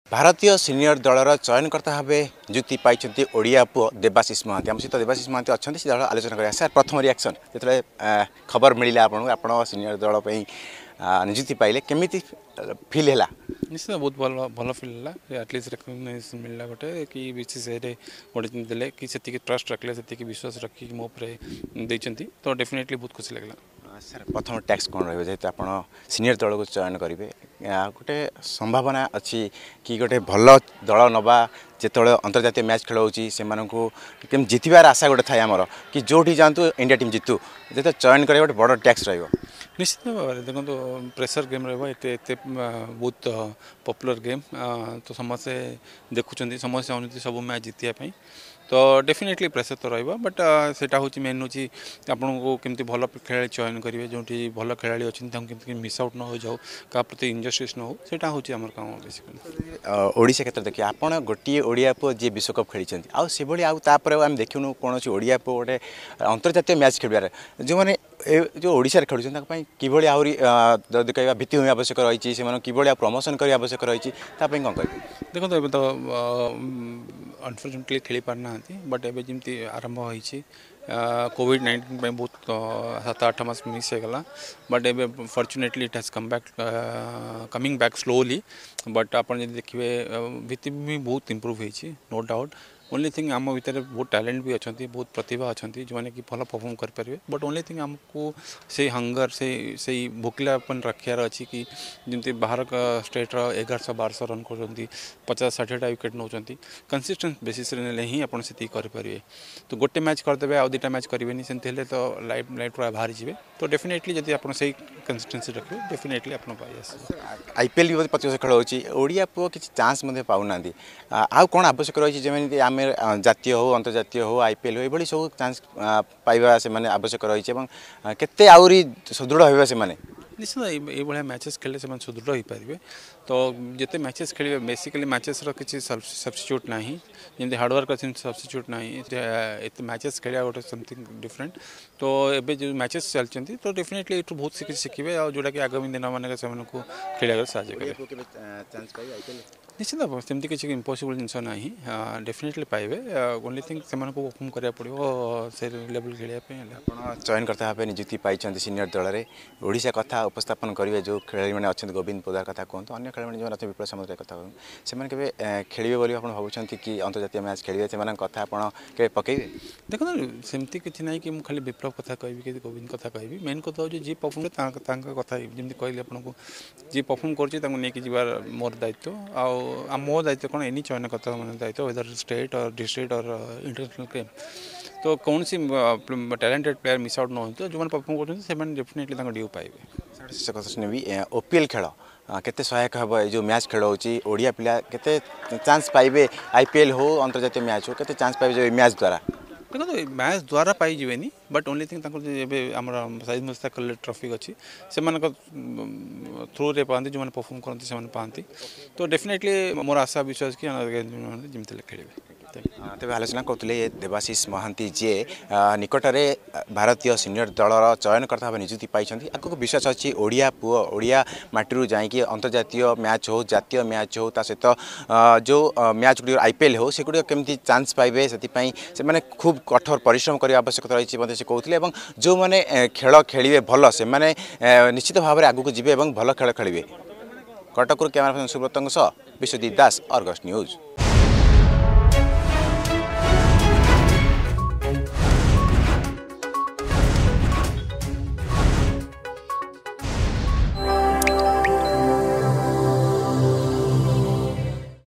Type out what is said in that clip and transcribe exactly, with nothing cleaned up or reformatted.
भारतीय सिनियर दलर चयनकर्ता भाव नियुक्ति पाई ओडिया पुओ देवाशीष महांती आम सहित देवाशीष महांती अच्छा से दल आलोचना करा सर प्रथम रिएक्शन जो खबर मिला आपको आप सिनियर दल नियुक्ति पाइले केमी फिल है निश्चित बहुत भल भल फिल है एटलिस्ट रेकग्नाइजेसन मिलला गोटे कि बीसीसीआई गोटे देले कि से ट्रस्ट रखले से विश्वास रखी मो देते तो डेफिनेटली बहुत खुशी लगला। सर प्रथम टैक्स कौन रही जेहतु आप सिनियर दल को चयन करेंगे गोटे संभावना अच्छी कि गोटे भल दल नवा जिते अंतर्जातीय मैच खेल होम जितबार आशा गोटे थाए आमर कि जोटी जातु इंडिया टीम जितु जो चयन कर गोटे बड़ टैक्स रही निश्चित भाव में देखो प्रेसर गेम रही बहुत पॉपुलर गेम तो समस्ते देखुं समस्त चाहते सब मैच जीतिया तो डेफिनेटली प्रेसर तो रहा बट सेटा हूँ मेन हूँ आपन को केमती भल खेला चयन करेंगे जो भल खेला अच्छे मिस आउट न हो जाओ क्या प्रति इनजस्टिस न हो सेटा हूँ आम काम बेसिकली ओडिशा क्षेत्र देखिए आप गोटे ओडिया पुओ जी विश्वकप खेली आउ से आम देखुनु कौन ओडिया पुओ गोटे अंतर्जातीय मैच खेल जो मैंने जो ओडिशा खेलुं कि आहरी जदि कह भित्तिभूमि आवश्यक रही कि प्रमोशन करने आवश्यक रही कौन कह देखो तो तो अनफर्चुनेटली खेली पारना बट एवं जमी आरंभ होती कोविड नाइंटीन बहुत सात आठ मास मिस होगा बट एवं fortunately it has come back coming back slowly but आप देखिए भित्तिभूमि बहुत इम्प्रूव होती नो डाउट ओनली थिंग आम भितर बहुत टैलेंट भी अच्छा बहुत प्रतिभा अच्छा जो मैंने कि भल परफॉर्म करेंगे बट ओनली थिंग आमको से हंगर से से भोकिलापन रखार अच्छी कि जमी बाहर स्टेट एगारश बारश रन कर पचास षाठी विकेट नौ कंसिस्टेंट बेसिस ही आप करेंगे तो गोटे मैच करदे आउ दुटा मैच करेंगे सेमती तो लाइफ लाइफ पूरा बाहरी जी तो डेफिनेटली जब आप कंसिस्टेंसी रखिए डेफिनेटली आप आईपीएल भी पचास खेल होड़िया पुओ किसी चांस पाऊना आउ कौन आवश्यक रही जमी आम जातीय हो अंतर्जातीय हो आईपीएल हो ये सब चांस पाइबा से माने आवश्यक रही केते आउरी सुदृढ़ होगा से माने निश्चित ये मैचेस खेले से सुदृढ़ हो पारे तो जिते मैचेस खेले बेसिकली मैचेस किसी सब्स्टिट्यूट ना जमी हार्डवर्क सब्स्टिट्यूट ना ये मैचेस खेलिया गोटे समथिंग डिफरेंट तो ये जो मैचेस चलती तो डेफिनेटली ये बहुत किसी शिखे जोटा कि आगामी दिन मान खेल साहय निश्चित भाव सेमती किसी इम्पॉसिबल जिनस ना डेफिनेटली पाइबे ओनली थिंग से परफॉर्म करा पड़ो से लेवल खेलिया चयन करता भाव नियुक्ति पाई सीनियर दल में ओडिशा कथा उपस्थापन करेंगे जो खेलाड़ी मैंने अच्छा गोविंद पोदार कथा कहतु अन्य खेलाड़ी जो अच्छे विप्लव सामुद्रिक कथा कहूँ से खेलेंगे बोली आप भावुं कि अंतर्जातीय मैच खेलेंगे से कथा आपके पकड़े देखो सेमती किसी ना कि खाली विप्लव कथा कहि कि गोविंद कथा कहि मेन कथा हूँ जी परफॉर्म कथा जमी कहली आपको जी परफॉर्म कर मोर दायित्व आ मो दायित्व कौन एनी चयन करता मैंने दायित्व वेदर स्टेट और डिस्ट्रिक्ट और इंटरनेशनल गेम तो कौन सी टैलेंटेड प्लेयर मिस आउट न हो जो मैंने परफॉर्म कर डेफिनेटली ड्यू पाइबे भी ओपीएल खेल केते सहायक हे जो मैच खेल होड़िया पिला केते चांस पाइबे आईपीएल हो अंतर्जातीय मैच हो केते चांस पाइबे जो मैच द्वारा देखो तो मैच द्वारा पाई बट ओनली थिंग आम साइज मुश्ताक ट्रॉफी अच्छी से थ्रू रे पाती जो मैंने परफॉर्म करते से पाती तो डेफिनेटली मोर आशा विश्वास कि जमी खेलेंगे तेज आलोचना करते देवाशीष महांती जी निकटरे भारतीय सिनियर दलर चयनकर्ता भाव नियुक्ति पाई आपको विश्वास अच्छी ओडिया पुओ ओडिया माटी जाकि अंतर्जातीय मैच हो जातीय मैच हो सहित जो मैच गुड़ आईपीएल हो से गुड़ केमती चांस पाइबे से मैंने खूब कठोर परिश्रम करने आवश्यकता रही से कहते हैं जो मैंने खेल खेलिए भल से मैंने निश्चित भाव में आगू जी भल खेल खेलिए कटक कैमरा पर्सन सुब्रत सह विश्वजीत दास अर्गस न्यूज।